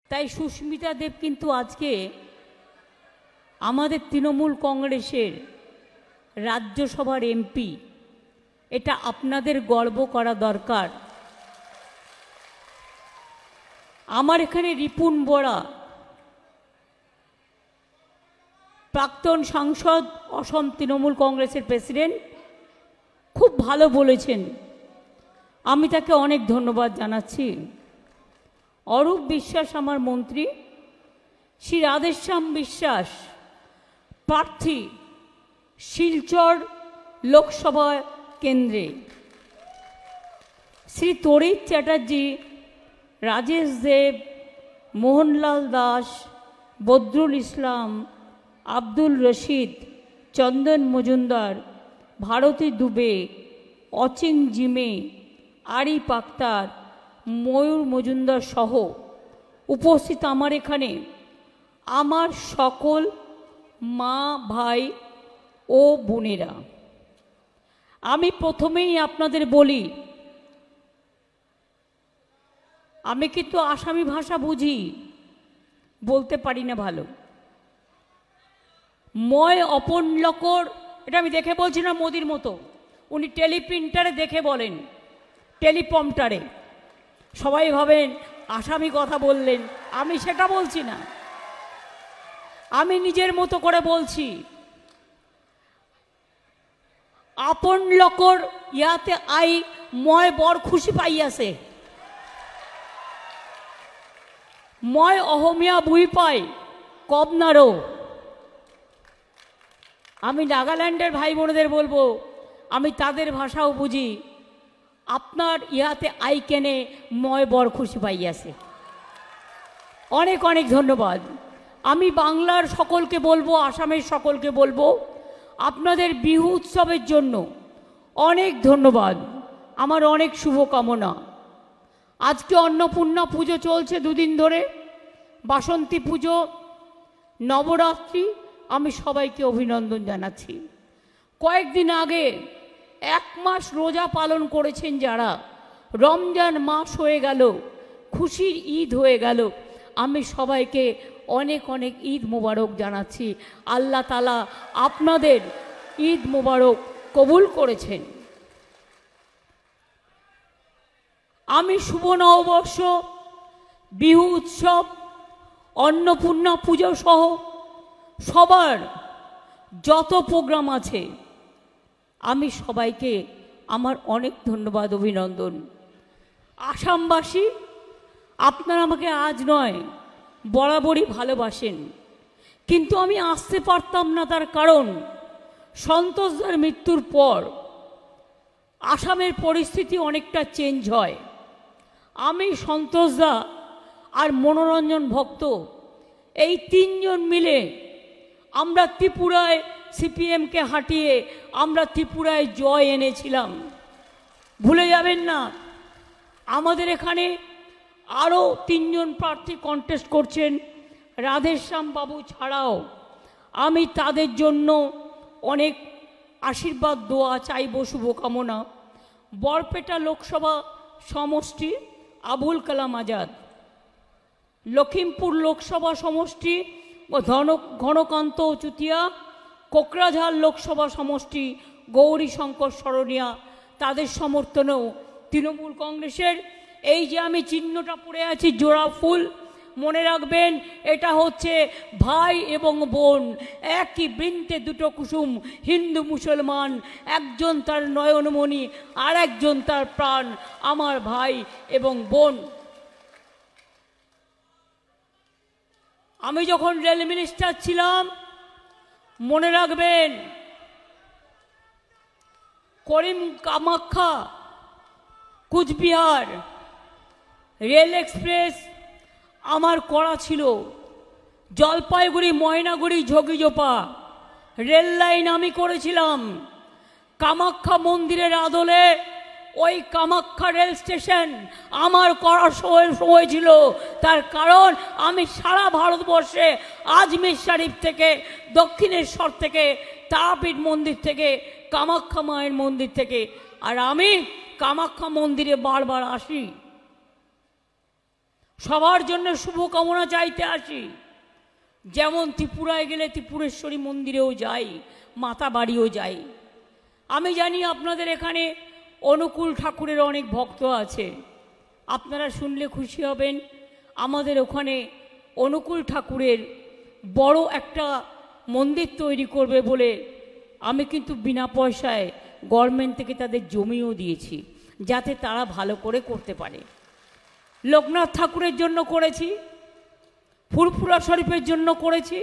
তাই সুস্মিতা দেব কিন্তু আজকে আমাদের তৃণমূল কংগ্রেসের রাজ্যসভার এমপি। এটা আপনাদের গর্ব করা দরকার। আমার এখানে রিপুন বোরা, প্রাক্তন সাংসদ, অসম তৃণমূল কংগ্রেসের প্রেসিডেন্ট, খুব ভালো বলেছেন, আমি তাকে অনেক ধন্যবাদ জানাচ্ছি। অরূপ বিশ্বাস আমার মন্ত্রী, শ্রী রাধেশ্যাম বিশ্বাস প্রার্থী শিলচর লোকসভা কেন্দ্রে, শ্রী তরিৎ চ্যাটার্জি, রাজেশ দেব, মোহনলাল দাস, বদরুল ইসলাম, আব্দুল রশিদ, চন্দন মজুমদার, ভারতী দুবে, অচিন জিমে, আরিফ আক্তার, ময়ূর মজুমদার সহ উপস্থিত আমার এখানে আমার সকল মা, ভাই ও বোনেরা, আমি প্রথমেই আপনাদের বলি, আমি কিন্তু আসামি ভাষা বুঝি, বলতে পারি না ভালো। ময় অপন লকর, এটা আমি দেখে বলছি না মোদির মতো, উনি টেলিপ্রিন্টারে দেখে বলেন, টেলিপ্রম্পটারে। সবাই ভাবেন আসামি কথা বললেন, আমি সেটা বলছি না, আমি নিজের মতো করে বলছি। আপন লকর ইয়াতে আই ময় বড় খুশি পাইয়াছে, ময় অহমিয়া বুই পাই কবনারও। আমি নাগাল্যান্ডের ভাই বোনেদের বলবো, আমি তাদের ভাষাও বুঝি। আপনার ইহাতে আই কেনে ময় বড় খুশি পাইয়াছে। অনেক অনেক ধন্যবাদ। আমি বাংলার সকলকে বলবো, আসামের সকলকে বলবো, আপনাদের বিহু উৎসবের জন্য অনেক ধন্যবাদ, আমার অনেক শুভকামনা। আজকে অন্নপূর্ণা পুজো চলছে দুদিন ধরে, বাসন্তী পুজো, নবরাত্রি, আমি সবাইকে অভিনন্দন জানাচ্ছি। কয়েকদিন আগে 1 মাস রোজা পালন করেছেন যারা, রমজান মাস হয়ে গেল, খুশির ঈদ হয়ে গেল, আমি সবাইকে অনেক অনেক ঈদ মোবারক জানাচ্ছি। আল্লাহ তাআলা আপনাদের ঈদ মোবারক কবুল করেছেন। আমি শুভ নববর্ষ, বিহু উৎসব, অন্নপূর্ণা পুজো সহ সবার যত প্রোগ্রাম আছে, আমি সবাইকে আমার অনেক ধন্যবাদ, অভিনন্দন। আসামবাসী, আপনারা আমাকে আজ নয় বরাবরই ভালোবাসেন, কিন্তু আমি আসতে পারতাম না, তার কারণ সন্তোষদার মৃত্যুর পর আসামের পরিস্থিতি অনেকটা চেঞ্জ হয়। আমি, সন্তোষদা আর মনোরঞ্জন ভক্ত, এই 3 জন মিলে আমরা ত্রিপুরায় সিপিএমকে হাঁটিয়ে আমরা ত্রিপুরায় জয় এনেছিলাম। ভুলে যাবেন না, আমাদের এখানে আরও 3 জন প্রার্থী কন্টেস্ট করছেন, রাধেশ্যাম বাবু ছাড়াও। আমি তাদের জন্য অনেক আশীর্বাদ, দোয়া চাইব, শুভকামনা। বরপেটা লোকসভা সমষ্টি আবুল কালাম আজাদ, লখিমপুর লোকসভা সমষ্টি ঘনকান্ত চুতিয়া, কোকরাঝাড় লোকসভা সমষ্টি গৌরী শঙ্কর সরনিয়া, তাদের সমর্থনেও তৃণমূল কংগ্রেসের এই যে আমি চিহ্নটা পড়ে আছি, জোড়া ফুল, মনে রাখবেন এটা হচ্ছে ভাই এবং বোন, একই বৃন্তে দুটো কুসুম, হিন্দু মুসলমান, একজন তার নয়নমণি আর একজন তার প্রাণ, আমার ভাই এবং বোন। আমি যখন রেল মিনিস্টার ছিলাম, মনে রাখবেন, করিম কামাখ্যা কুচবিহার রেল এক্সপ্রেস আমার করা ছিল। জলপাইগুড়ি ময়নাগুড়ি ঝগিজোপা রেল লাইন আমি করেছিলাম। কামাখ্যা মন্দিরের আদলে ওই কামাখ্যা রেল স্টেশন আমার করার সময় ছিল, তার কারণ আমি সারা ভারতবর্ষে আজমির শরীফ থেকে, দক্ষিণেশ্বর থেকে, তারাপীঠ মন্দির থেকে, কামাখ্যা মায়ের মন্দির থেকে, আর আমি কামাখ্যা মন্দিরে বারবার আসি। সবার জন্য শুভকামনা চাইতে আসি। যেমন ত্রিপুরায় গেলে ত্রিপুরেশ্বরী মন্দিরেও যাই, মাতা বাড়িও যাই। আমি জানি আপনাদের এখানে অনুকূল ঠাকুরের অনেক ভক্ত আছে, আপনারা শুনলে খুশি হবেন। আমাদের ওখানে অনুকূল ঠাকুরের বড় একটা মন্দির তৈরি করবে বলে আমি কিন্তু বিনা পয়সায় গভর্নমেন্ট থেকে তাদের জমিও দিয়েছি, যাতে তারা ভালো করে করতে পারে। লোকনাথ ঠাকুরের জন্য করেছি, ফুরফুরা শরীফের জন্য করেছি,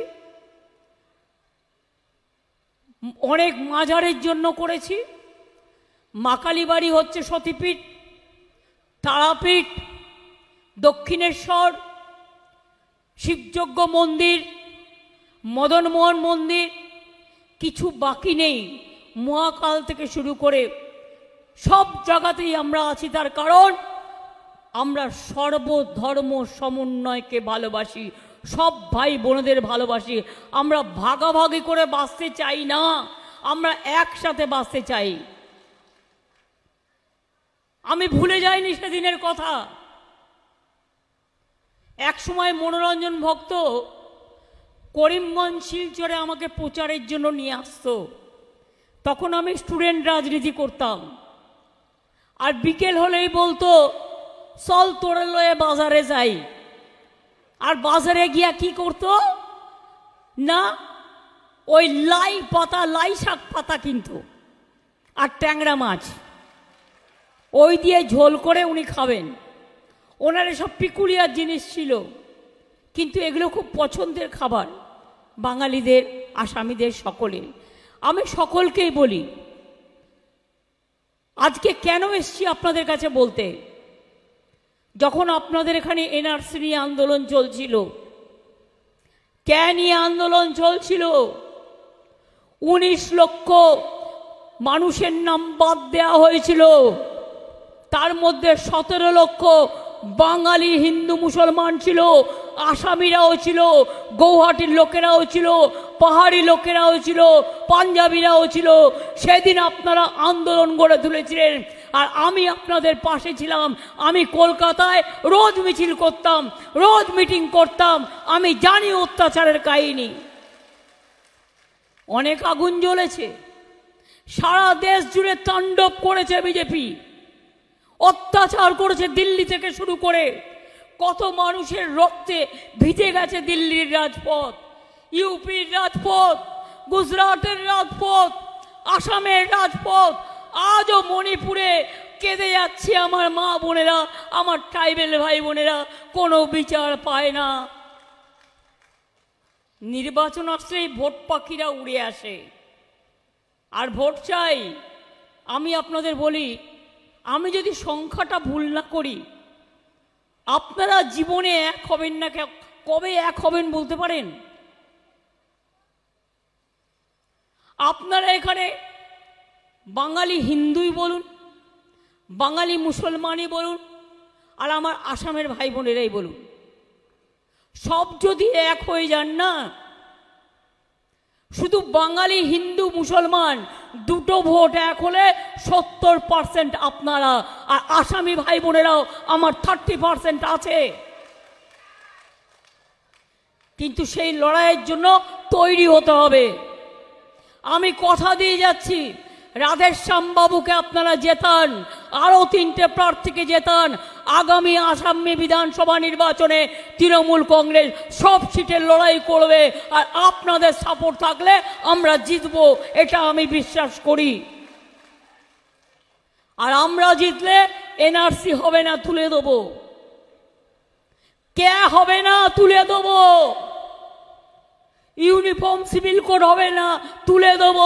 অনেক মাজারের জন্য করেছি। মা কালীবাড়ি হচ্ছে সতীপীঠ, তারাপীঠ, দক্ষিণেশ্বর, শিবযজ্ঞ মন্দির, মদনমোহন মন্দির, কিছু বাকি নেই। মহাকাল থেকে শুরু করে সব জায়গাতেই আমরা আছি, তার কারণ আমরা সর্বধর্ম সমন্বয়কে ভালোবাসি, সব ভাই বোনদের ভালোবাসি। আমরা ভাগাভাগি করে বাঁচতে চাই না, আমরা একসাথে বাঁচতে চাই। আমি ভুলে যাইনি সেদিনের কথা। এক সময় মনোরঞ্জন ভক্ত করিমগঞ্জ শিলচরে আমাকে প্রচারের জন্য নিয়ে আসতো। তখন আমি স্টুডেন্ট রাজনীতি করতাম, আর বিকেল হলেই বলতো চল তোরে লয়ে বাজারে যাই। আর বাজারে গিয়া কি করতো না, ওই লাই পাতা, লাই শাক পাতা কিনতো আর ট্যাংরা মাছ, ওই দিয়ে ঝোল করে উনি খাবেন। ওনার এসব পিকুলিয়ার জিনিস ছিল, কিন্তু এগুলো খুব পছন্দের খাবার বাঙালিদের, আসামিদের, সকলের। আমি সকলকেই বলি, আজকে কেন এসছি আপনাদের কাছে বলতে, যখন আপনাদের এখানে এনআরসি নিয়ে আন্দোলন চলছিল, কে নিয়ে আন্দোলন চলছিল, 19 লক্ষ মানুষের নাম বাদ দেওয়া হয়েছিল। তার মধ্যে 17 লক্ষ বাঙালি হিন্দু মুসলমান ছিল, আসামিরাও ছিল, গৌহাটির লোকেরাও ছিল, পাহাড়ি লোকেরাও ছিল, পাঞ্জাবিরাও ছিল। সেদিন আপনারা আন্দোলন গড়ে তুলেছিলেন, আর আমি আপনাদের পাশে ছিলাম। আমি কলকাতায় রোজ মিছিল করতাম, রোজ মিটিং করতাম। আমি জানি অত্যাচারের কাহিনী। অনেক আগুন জ্বলেছে, সারা দেশ জুড়ে তাণ্ডব করেছে বিজেপি, অত্যাচার করেছে দিল্লি থেকে শুরু করে। কত মানুষের রক্তে ভিজে গেছে দিল্লির রাজপথ, ইউপির রাজপথ, গুজরাটের রাজপথ, আসামের রাজপথ। আজও মণিপুরে কেঁদে যাচ্ছে আমার মা বোনেরা, আমার ট্রাইবেল ভাই বোনেরা, কোনো বিচার পায় না। নির্বাচন আসলেই ভোট পাখিরা উড়ে আসে, আর ভোট চাই। আমি আপনাদের বলি, আমি যদি সংখ্যাটা ভুল না করি, আপনারা জীবনে এক হবেন না। কবে এক হবেন বলতে পারেন? আপনারা এখানে বাঙালি হিন্দুই বলুন, বাঙালি মুসলমানই বলুন, আর আমার আসামের ভাই বোনেরাই বলুন, সব যদি এক হয়ে যান না, শুধু বাঙালি হিন্দু মুসলমান দুটো ভোট এক হলে 70% আপনারা, আর আসামি ভাই বোনেরাও আমার 30% আছে। কিন্তু সেই লড়াইয়ের জন্য তৈরি হতে হবে। আমি কথা দিয়ে যাচ্ছি, রাধেশ্যাম বাবুকে আপনারা জেতান, আরও 3টে প্রার্থীকে জেতান। আগামী আসামে বিধানসভা নির্বাচনে তৃণমূল কংগ্রেস সব সিটের লড়াই করবে, আর আপনাদের সাপোর্ট থাকলে আমরা জিতব, এটা আমি বিশ্বাস করি। আর আমরা জিতলে এনআরসি হবে না, তুলে দেব। কে হবে না, তুলে দেব। ইউনিফর্ম সিভিল কোড হবে না, তুলে দেব।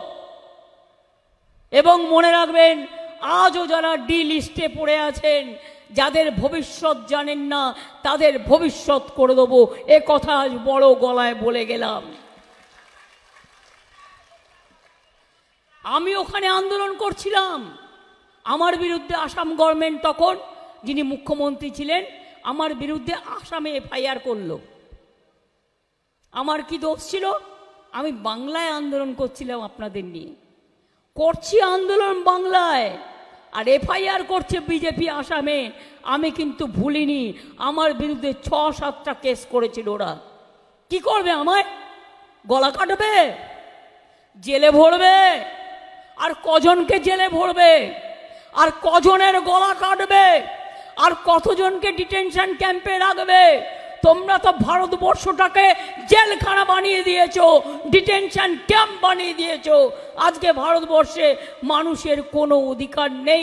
এবং মনে রাখবেন, আজও যারা ডি লিস্টে পড়ে আছেন, যাদের ভবিষ্যৎ জানেন না, তাদের ভবিষ্যৎ করে দেবো, এ কথা আজ বড় গলায় বলে গেলাম। আমি ওখানে আন্দোলন করছিলাম, আমার বিরুদ্ধে আসাম গভর্নমেন্ট তখন, যিনি মুখ্যমন্ত্রী ছিলেন, আমার বিরুদ্ধে আসামে এফআইআর করলো। আমার কি দোষ ছিল? আমি বাংলায় আন্দোলন করছিলাম আপনাদের নিয়ে, করছি আন্দোলন বাংলায়। আর এফআইআর করছে বিজেপি আসামে। আমি কিন্তু ভুলিনি, আমার বিরুদ্ধে 6-7টা কেস করেছিল ওরা। কি করবে? আমায় গলা কাটবে, জেলে ভরবে। আর কজনকে জেলে ভরবে, আর কজনের গলা কাটবে, আর কতজনকে ডিটেনশন ক্যাম্পে রাখবে? তোমরা তো ভারতবর্ষটাকে জেলখানা বানিয়ে দিয়েছো, ডিটেনশন ক্যাম্প বানিয়ে দিয়েছো। আজকে ভারতবর্ষে মানুষের কোনো অধিকার নেই।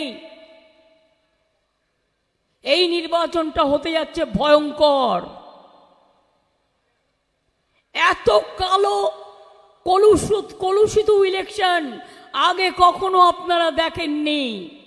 এই নির্বাচনটা হতে যাচ্ছে ভয়ঙ্কর। এত কালো কলুষিত ইলেকশন আগে কখনো আপনারা দেখেননি।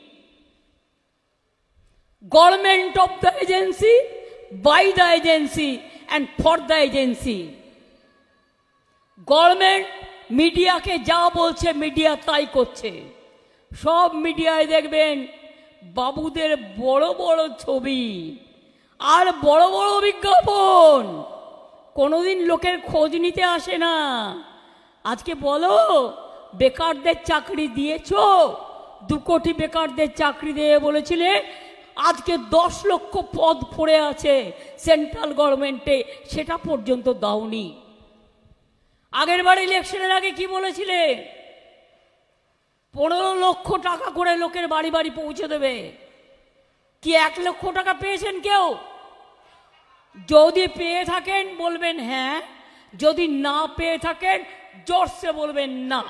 Government of the agency, by the agency and for the agency. Government মিডিয়াকে যা বলছে মিডিয়া তাই করছে। সব মিডিয়ায় দেখবেন বাবুদের বড় বড় ছবি আর বড় বড় বিজ্ঞাপন, কোনোদিন লোকের খোঁজ নিতে আসে না। আজকে বলো, বেকারদের চাকরি দিয়েছো? 2 কোটি বেকারদের চাকরি দিয়ে বলেছিলে, আজকে 10 লক্ষ পদ পড়ে আছে সেন্ট্রাল গভর্নমেন্টে, সেটা পর্যন্ত দাওনি। আগের বার ইলেকশনের আগে কি বলেছিলে? 15 লক্ষ টাকা করে লোকের বাড়ি বাড়ি পৌঁছে দেবে। কি 1 লক্ষ টাকা পেয়েছেন কেউ? যদি পেয়ে থাকেন বলবেন হ্যাঁ, যদি না পেয়ে থাকেন জোরসে বলবেন না।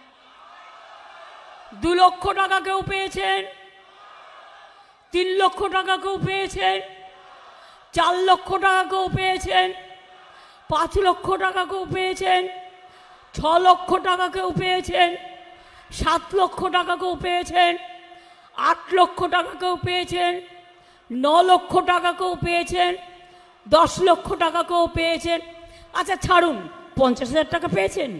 2 লক্ষ টাকা কেউ পেয়েছেন? 3 লক্ষ টাকা কেউ পেয়েছেন? 4 লক্ষ টাকা কেউ পেয়েছেন? 5 লক্ষ টাকা কেউ পেয়েছেন? 6 লক্ষ টাকা কেউ পেয়েছেন? 7 লক্ষ টাকা কেউ পেয়েছেন? 8 লক্ষ টাকা কেউ পেয়েছেন? 9 লক্ষ টাকা কেউ পেয়েছেন? 10 লক্ষ টাকা কেউ পেয়েছেন? আচ্ছা ছাড়ুন, 50,000 টাকা পেয়েছেন?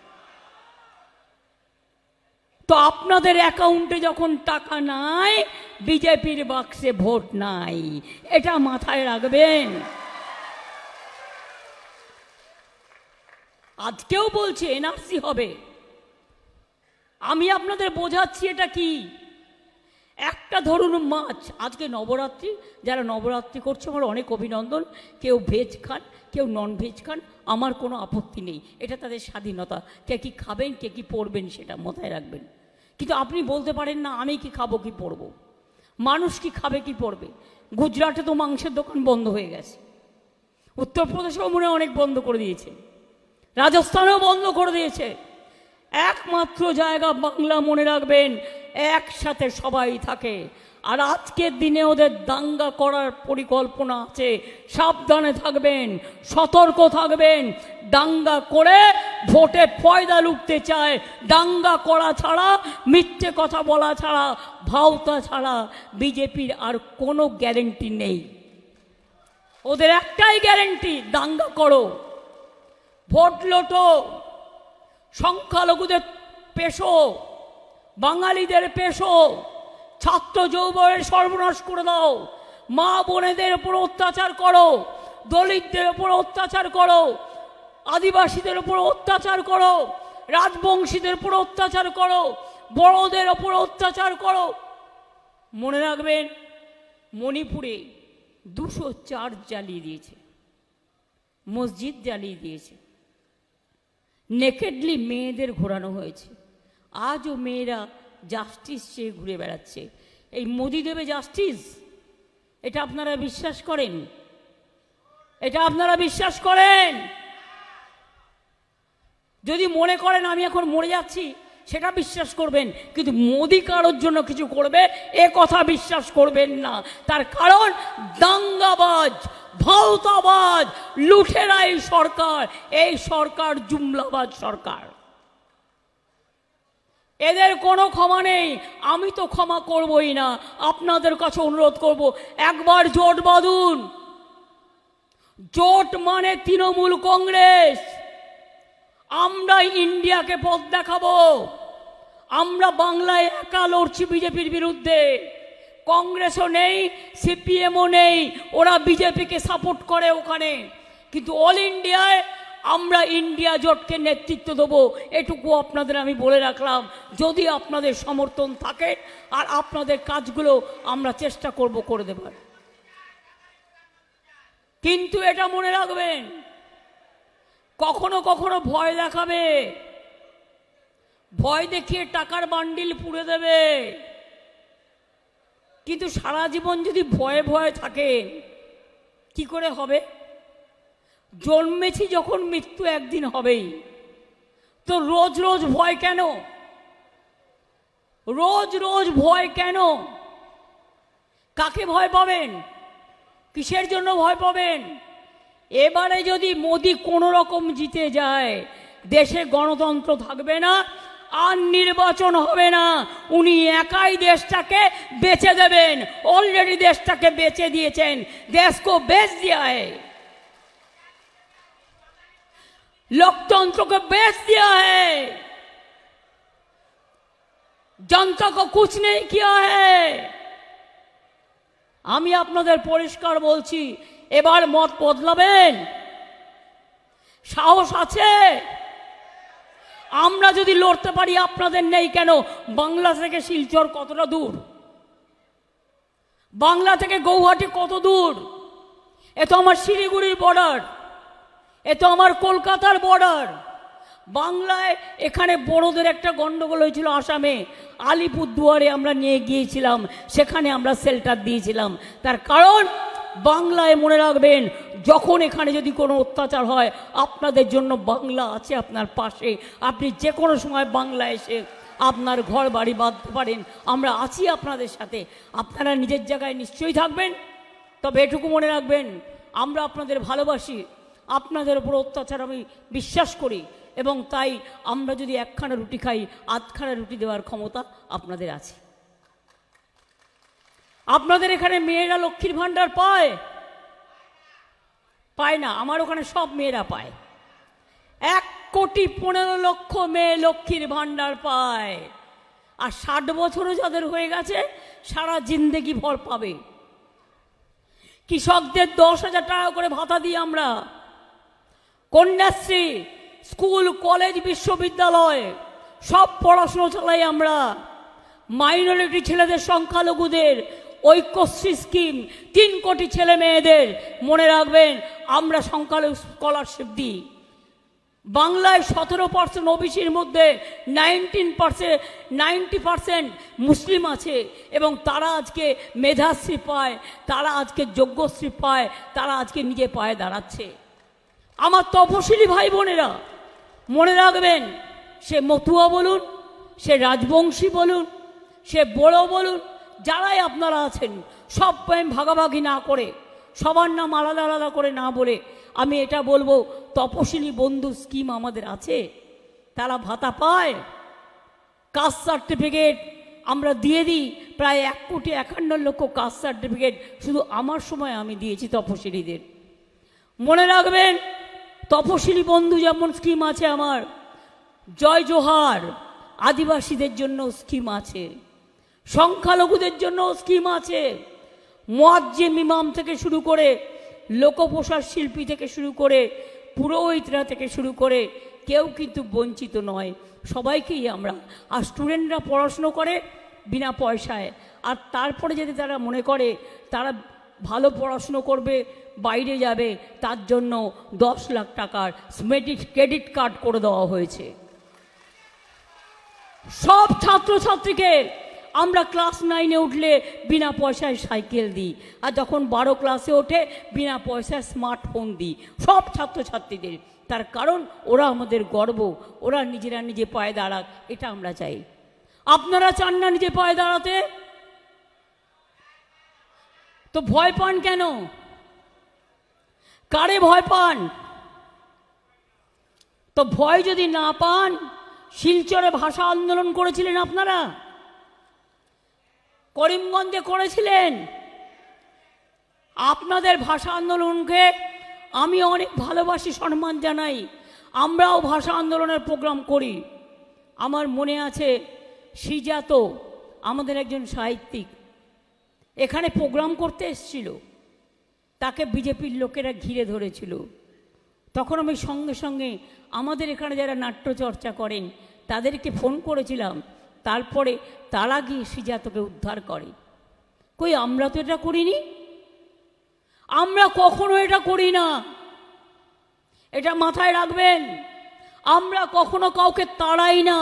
তো আপনাদের অ্যাকাউন্টে যখন টাকা নাই, বিজেপির বাক্সে ভোট নাই, এটা মাথায় রাখবেন। আজকেও বলছে এনআরসি হবে। আমি আপনাদের বোঝাচ্ছি এটা কি। একটা ধরুন মাছ, আজকে নবরাত্রি, যারা নবরাত্রি করছে আমার অনেক অভিনন্দন। কেউ ভেজ খান, কেউ নন ভেজ খান, আমার কোনো আপত্তি নেই, এটা তাদের স্বাধীনতা। কে কি খাবেন, কে কি পড়বেন, সেটা মাথায় রাখবেন। কিন্তু আপনি বলতে পারেন না আমি কি খাবো, কি পড়বো। মানুষ কি খাবে, কি পড়বে। গুজরাটে তো মাংসের দোকান বন্ধ হয়ে গেছে, উত্তরপ্রদেশেও মনে অনেক বন্ধ করে দিয়েছে, রাজস্থানেও বন্ধ করে দিয়েছে। একমাত্র জায়গা বাংলা, মনে রাখবেন, একসাথে সবাই থাকে। আর আজকের দিনে ওদের দাঙ্গা করার পরিকল্পনা আছে, সাবধানে থাকবেন, সতর্ক থাকবেন। দাঙ্গা করে ভোটে ফয়দা লুটতে চায়। দাঙ্গা করা ছাড়া, মিথ্যে কথা বলা ছাড়া, ভাওতা ছাড়া বিজেপির আর কোনো গ্যারেন্টি নেই। ওদের একটাই গ্যারেন্টি, দাঙ্গা করো, ভোট লোটো, সংখ্যালঘুদের পেশো, বাঙালিদের পেশো, ছাত্র যৌবনের সর্বনাশ করে দাও, মা বোনেদের উপর অত্যাচার করো, দলিতদের উপর অত্যাচার করো, আদিবাসীদের উপর অত্যাচার করো, রাজবংশীদের উপর অত্যাচার করো, বড়দের উপর অত্যাচার করো। মনে রাখবেন, মণিপুরে 200 চার্চ জ্বালিয়ে দিয়েছে, মসজিদ জ্বালিয়ে দিয়েছে, নেকেডলি মেয়েদের ঘোরানো হয়েছে। আজও মেয়েরা জাস্টিস চেয়ে ঘুরে বেড়াচ্ছে। এই মোদি দেবে জাস্টিস? এটা আপনারা বিশ্বাস করেন? এটা আপনারা বিশ্বাস করেন? যদি মনে করেন আমি এখন মরে যাচ্ছি, সেটা বিশ্বাস করবেন, কিন্তু মোদি কারোর জন্য কিছু করবে এ কথা বিশ্বাস করবেন না। তার কারণ দাঙ্গাবাজ, ভাওতাবাজ, লুঠেরা এই সরকার। এই সরকার জুমলাবাজ সরকার, এদের কোনো ক্ষমা নেই। আমি তো ক্ষমা করবই না। আপনাদের কাছে অনুরোধ করব, একবার জোট বাঁধুন। জোট মানে তৃণমূল কংগ্রেস। আমরা ইন্ডিয়াকে পথ দেখাবো। আমরা বাংলায় একা লড়ছি বিজেপির বিরুদ্ধে। কংগ্রেসও নেই, সিপিএমও নেই, ওরা বিজেপিকে সাপোর্ট করে ওখানে। কিন্তু অল ইন্ডিয়ায় আমরা ইন্ডিয়া জোটকে নেতৃত্ব দেবো, এটুকু আপনাদের আমি বলে রাখলাম। যদি আপনাদের সমর্থন থাকে আর আপনাদের কাজগুলো আমরা চেষ্টা করব করে দেবার। কিন্তু এটা মনে রাখবেন, কখনো কখনো ভয় দেখাবে, ভয় দেখিয়ে টাকার বান্ডিল পুড়ে দেবে। কিন্তু সারা জীবন যদি ভয়ে ভয়ে থাকে কি করে হবে? জন্মেছি যখন মৃত্যু একদিন হবেই, তো রোজ রোজ ভয় কেন? রোজ রোজ ভয় কেন? কাকে ভয় পাবেন? কিসের জন্য ভয় পাবেন? এবারে যদি মোদি কোনো রকম জিতে যায়, দেশে গণতন্ত্র থাকবে না, আর নির্বাচন হবে না, উনি একাই দেশটাকে বেচে দেবেন। অলরেডি দেশটাকে বেচে দিয়েছেন। देश को बेच दिया है, लोकतंत्र को बेच दिया है, जनता को कुछ नहीं किया है। আমি আপনাদের পরিষ্কার বলছি, এবার মত বদলাবেন? সাহস আছে? আমরা যদি লড়তে পারি, আপনাদের নেই কেন? বাংলা থেকে শিলচর কতটা দূর? বাংলা থেকে গৌহাটি কত দূর? এ তো আমার শিলিগুড়ির বর্ডার, এ তো আমার কলকাতার বর্ডার। বাংলায় এখানে বড়দের একটা গন্ডগোল হয়েছিল আসামে, আলিপুরদুয়ারে আমরা নিয়ে গিয়েছিলাম, সেখানে আমরা শেল্টার দিয়েছিলাম। তার কারণ বাংলায় মনে রাখবেন, যখন এখানে যদি কোনো অত্যাচার হয়, আপনাদের জন্য বাংলা আছে আপনার পাশে। আপনি যে কোনো সময় বাংলা এসে আপনার ঘর বাড়ি বাঁধতে পারেন, আমরা আছি আপনাদের সাথে। আপনারা নিজের জায়গায় নিশ্চয়ই থাকবেন। তবে এটুকু মনে রাখবেন, আমরা আপনাদের ভালোবাসি, আপনাদের উপর অত্যাচার আমি বিশ্বাস করি, এবং তাই আমরা যদি একখানা রুটি খাই, আধখানা রুটি দেওয়ার ক্ষমতা আপনাদের আছে। আপনাদের এখানে মেয়েরা লক্ষ্মীর ভাণ্ডার পায়? পায় না। আমার ওখানে সব মেয়েরা পায়। 1,15,00,000 মেয়ে লক্ষ্মীর ভাণ্ডার পায়। আর 60 বছরও যাদের হয়ে গেছে, সারা জিন্দেগি ভর পাবে। কৃষকদের 10,000 টাকা করে ভাতা দিই আমরা। কন্যাশ্রী, স্কুল কলেজ বিশ্ববিদ্যালয় সব পড়াশুনো চালাই আমরা। মাইনরিটি ছেলেদের, সংখ্যালঘুদের ঐক্যশ্রী স্কিম 3 কোটি ছেলে মেয়েদের, মনে রাখবেন আমরা সংখ্যালঘু স্কলারশিপ দিই। বাংলায় 17% ওবিসির মধ্যে 90% মুসলিম আছে, এবং তারা আজকে মেধাশ্রী পায়, তারা আজকে যোগ্যশ্রী পায়, তারা আজকে নিজে পায়ে দাঁড়াচ্ছে। আমার তপশিলি ভাই বোনেরা মনে রাখবেন, সে মতুয়া বলুন, সে রাজবংশী বলুন, সে বড় বলুন, যারাই আপনারা আছেন, সব ভাগাভাগি না করে, সবার নাম আলাদা আলাদা করে না বলে আমি এটা বলবো, তপশিলি বন্ধু স্কিম আমাদের আছে, তারা ভাতা পায়। কাস্ট সার্টিফিকেট আমরা দিয়ে দিই, প্রায় 1,51,00,000 কাস্ট সার্টিফিকেট শুধু আমার সময় আমি দিয়েছি তপশিলিদের। মনে রাখবেন, তপশিলি বন্ধু যেমন স্কিম আছে আমার, জয় জোহার আদিবাসীদের জন্য স্কিম আছে, সংখ্যালঘুদের জন্য স্কিম আছে, মুয়াজ্জিম ইমাম থেকে শুরু করে, লোকপ্রসাদ শিল্পী থেকে শুরু করে, পুরোহিতরা থেকে শুরু করে কেউ কিন্তু বঞ্চিত নয়, সবাইকেই আমরা। আর স্টুডেন্টরা পড়াশুনো করে বিনা পয়সায়, আর তারপরে যদি তারা মনে করে তারা ভালো পড়াশুনো করবে, বাইরে যাবে, তার জন্য 10 লাখ টাকার ক্রেডিট কার্ড করে দেওয়া হয়েছে। সব ছাত্রছাত্রীকে আমরা ক্লাস 9-এ উঠলে বিনা পয়সায় সাইকেল দিই, আর যখন 12 ক্লাসে ওঠে বিনা পয়সায় স্মার্টফোন দিই সব ছাত্রছাত্রীদের। তার কারণ ওরা আমাদের গর্ব, ওরা নিজেরা নিজে পায়ে দাঁড়াক, এটা আমরা চাই। আপনারা চান না নিজে পায়ে দাঁড়াতে? তো ভয় পান কেন? কারে ভয় পান? তো ভয় যদি না পান, শিলচরে ভাষা আন্দোলন করেছিলেন আপনারা, করিমগঞ্জে করেছিলেন। আপনাদের ভাষা আন্দোলনকে আমি অনেক ভালোবাসি, সম্মান জানাই। আমরাও ভাষা আন্দোলনের প্রোগ্রাম করি। আমার মনে আছে, সিজাত আমাদের একজন সাহিত্যিক এখানে প্রোগ্রাম করতে এসেছিল, তাকে বিজেপির লোকেরা ঘিরে ধরেছিল। তখন আমি সঙ্গে সঙ্গে আমাদের এখানে যারা নাট্যচর্চা করেন তাদেরকে ফোন করেছিলাম, তারপরে তারা গিয়ে শ্রীজাতকে উদ্ধার করে। কই আমরা তো এটা করিনি, আমরা কখনো এটা করি না, এটা মাথায় রাখবেন। আমরা কখনো কাউকে তাড়াই না,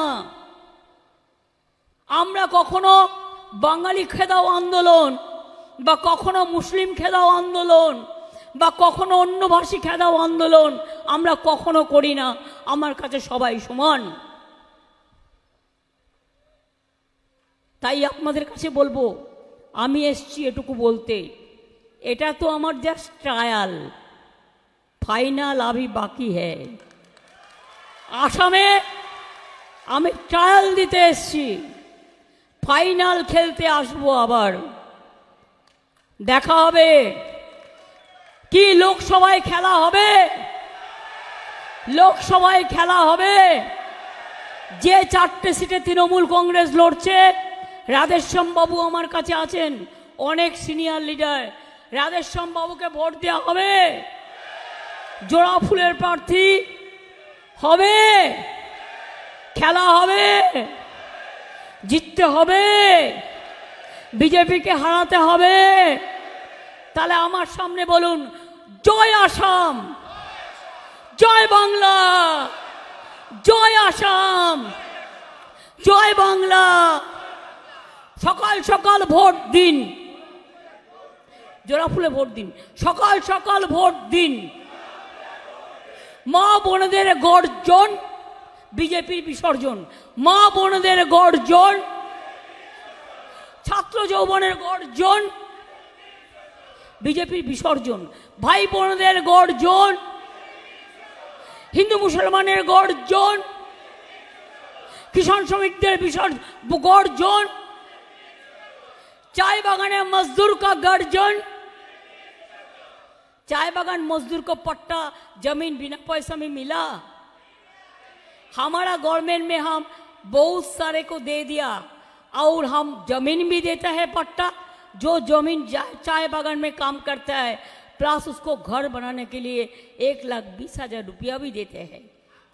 আমরা কখনো বাঙালি খেদাও আন্দোলন বা কখনো মুসলিম খেদাও আন্দোলন বা কখনো অন্য ভাষী খেদাও আন্দোলন আমরা কখনো করি না। আমার কাছে সবাই সমান। তাই আপনাদের কাছে বলবো, আমি এসছি এটুকু বলতে, এটা তো আমার জাস্ট ট্রায়াল, ফাইনাল আভি বাকি হ্যায়। আসামে আমি ট্রায়াল দিতে এসছি, ফাইনাল খেলতে আসবো আবার। দেখা হবে কি লোকসভায় খেলা হবে, লোকসভায় খেলা হবে। যে 4টে সিটে তৃণমূল কংগ্রেস লড়ছে, রাধেশ্যাম বাবু আমার কাছে আছেন, অনেক সিনিয়র লিডার। রাধেশ্যাম বাবুকে ভোট দেওয়া হবে, জোড়া ফুলের প্রার্থী হবে, খেলা হবে, জিততে হবে, বিজেপিকে হারাতে হবে। তাহলে আমার সামনে বলুন, জয় আসাম, জয় বাংলা, জয় আসাম, জয় বাংলা। সকাল সকাল ভোট দিন, জোড়া ফুলে ভোট দিন, সকাল সকাল ভোট দিন। মা বোনদের গর্জন, বিজেপির বিসর্জন। মা বোনদের গর্জন, ছাত্র যৌবনের গর্জন, বিজেপির বিসর্জন। ভাই বোনদের গর্জন, হিন্দু মুসলমানের গর্জন, কিষাণ শ্রমিকদের গর্জন, चाय बागान मजदूर का गर्जन। चाय बागान मजदूर को पट्टा जमीन बिना पैसा में मिला। हमारा गवर्नमेंट में हम बहुत सारे को दे दिया और हम जमीन भी देता है पट्टा। जो जमीन चाय बागान में काम करता है प्लस उसको घर बनाने के लिए 1,20,000 रुपया भी देते हैं।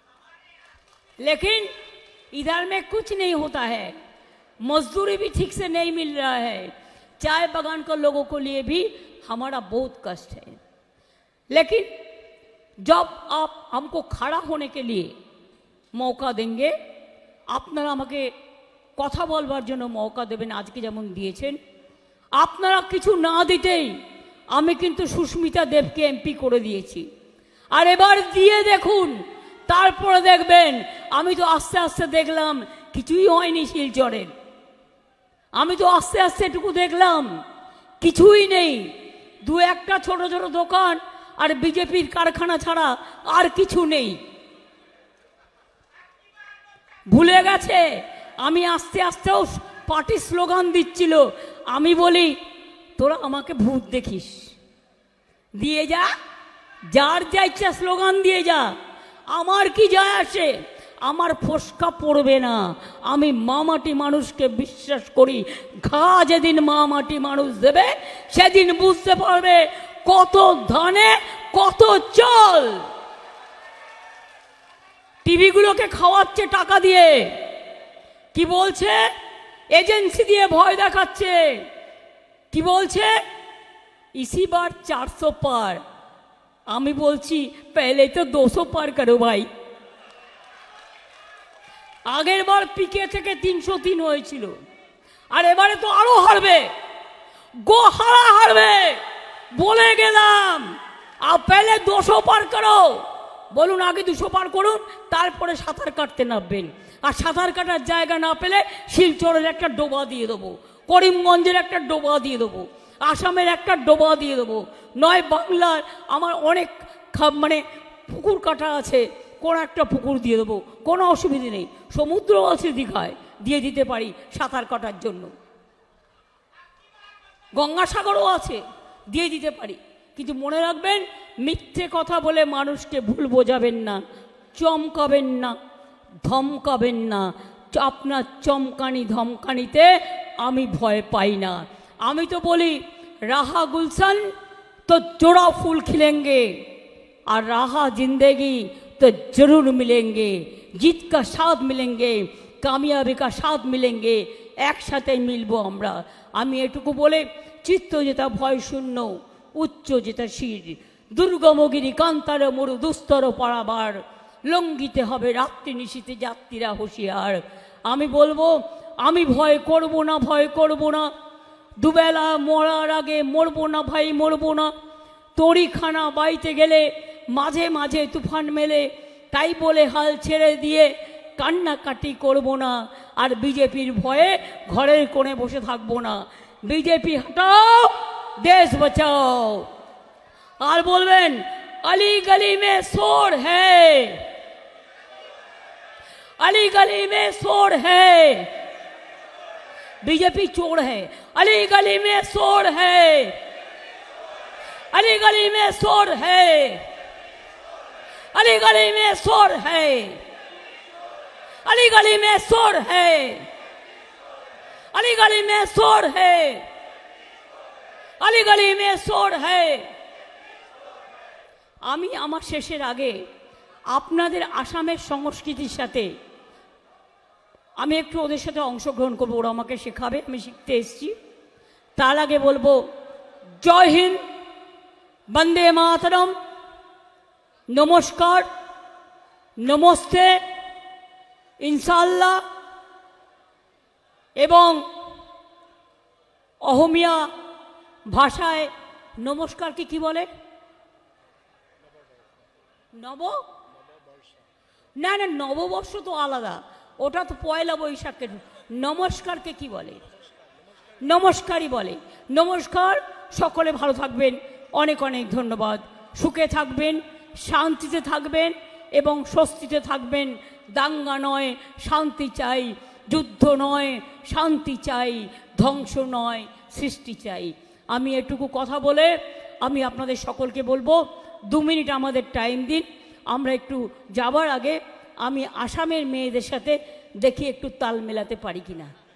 लेकिन इधर में कुछ नहीं होता है, मजदूरी भी ठीक से नहीं मिल रहा है। चाय बागान को लोगों को लिए भी हमारा बहुत कष्ट है। लेकिन जब आप हमको खड़ा होने के लिए मौका देंगे, আপনারা আমাকে কথা বলবার জন্য মौका দেবেন, আজকে যেমন দিয়েছেন। আপনারা কিছু না দিতেই আমি কিন্তু সুস্মিতা দেবকে এমপি করে দিয়েছি। আর এবার দিয়ে দেখুন, তারপরে দেখবেন। আমি তো আস্তে আস্তে দেখলাম কিছুই হয়নি শিলচরের। আমি তো আস্তে আস্তে এটুকু দেখলাম কিছুই নেই, দু একটা ছোট ছোট দোকান আর বিজেপির কারখানা ছাড়া আর কিছু নেই। ভুলে গেছে। আমি আস্তে আস্তেও পার্টি স্লোগান দিচ্ছিল। আমি বলি তোরা আমাকে ভূত দেখিস, দিয়ে যা, যার যা ইচ্ছা স্লোগান দিয়ে যা, আমার কি যায় আসে, আমার ফসকা পড়বে না। আমি মা মাটি মানুষকে বিশ্বাস করি। ঘা যেদিন মা মাটি মানুষ দেবে সেদিন বুঝতে পারবে কত ধানে কত চাল। টিভিগুলোকে খাওয়াচ্ছে টাকা দিয়ে, কি বলছে, এজেন্সি দিয়ে ভয় দেখাচ্ছে। কি বলছে, इसी बार 400 पार। আমি বলছি पहले तो 200 पार करो भाई। আগের বার পিকে থেকে 303 হয়েছিল, আর এবারে তো আরো হারবে, গোহারা হারবে বলে গেলাম। আর पहले 200 পার করো। বলুন আগে 200 পার করুন, তারপরে সাঁতার কাটতে নামবেন। আর সাঁতার কাটার জায়গা না পেলে শিলচরের একটা ডোবা দিয়ে দেবো, করিমগঞ্জের একটা ডোবা দিয়ে দেবো, আসামের একটা ডোবা দিয়ে দেবো, নয় বাংলার আমার অনেক মানে পুকুর কাটা আছে, কোন একটা পুকুর দিয়ে দেবো, কোনো অসুবিধে নেই। সমুদ্র আছে দীঘায়, দিয়ে দিতে পারি সাঁতার কাটার জন্য। গঙ্গাসাগরও আছে, দিয়ে দিতে পারি। কিন্তু মনে রাখবেন, মিথ্যে কথা বলে মানুষকে ভুল বোঝাবেন না, চমকাবেন না, ধমকাবেন না। আপনার চমকানি ধমকানিতে আমি ভয় পাই না। আমি তো বলি রাহা গুলশান তো জোড়া ফুল খিলেঙ্গে। और रहा जिंदगी तो जरूर मिलेंगे, जीत का साथ मिलेंगे, कामयाबी का साथ मिलेंगे, एक साथे मिलबो আমরা। আমি এটুকু বলে চিত্ত যেটা ভয় শূন্য, উচ্চ যেটা শির, দুর্গমগিরি কান্তার মরু দুস্তর পারাবার, লঙ্ঘিতে হবে রাত্রি নিশীতে যাত্রীরা হুঁশিয়ার। আমি বলবো আমি ভয় করব না, ভয় করব না, দুবেলা মরার আগে মরবো না ভাই, মরবো না। তরিখানা বাইতে গেলে মাঝে মাঝে তুফান মেলে, তাই বলে হাল ছেড়ে দিয়ে কান্নাকাটি করব না, আর বিজেপির ভয়ে ঘরের কোণে বসে থাকবো না। বিজেপি হটাও, দেশ বাঁচাও। আর বলবেন अली गली में शोर है, अली गली में शोर है, बीजेपी चोर है। अली गली में शोर है, अली गली में शोर है, अली गली में शोर है, अली गली में शोर है, अली गली में शोर है, अली गली में शोर है। আমি আমার শেষের আগে আপনাদের আসামের সংস্কৃতির সাথে আমি একটু ওদের সাথে অংশগ্রহণ করবো, ওরা আমাকে শেখাবে, আমি শিখতে এসেছি। তার আগে বলবো জয় হিন্দ, বন্দে মাতরম, নমস্কার, নমস্তে, ইনশাআল্লাহ এবং অহমিয়া ভাষায় নমস্কারকে কি বলে? নব না না, নববর্ষ তো আলাদা, ওটা তো পয়লা বৈশাখের। নমস্কারকে কি বলে? নমস্কারই বলে। নমস্কার, সকলে ভালো থাকবেন, অনেক অনেক ধন্যবাদ। সুখে থাকবেন, শান্তিতে থাকবেন এবং স্বস্তিতে থাকবেন। দাঙ্গা নয়, শান্তি চাই, যুদ্ধ নয়, শান্তি চাই, ধ্বংস নয়, সৃষ্টি চাই। আমি এটুকু কথা বলে আমি আপনাদের সকলকে বলবো 2 মিনিট আমাদের টাইম দিন। আমরা একটু যাবার আগে আমি আসামের মেয়েদের সাথে দেখি একটু তাল মেলাতে পারি কিনা।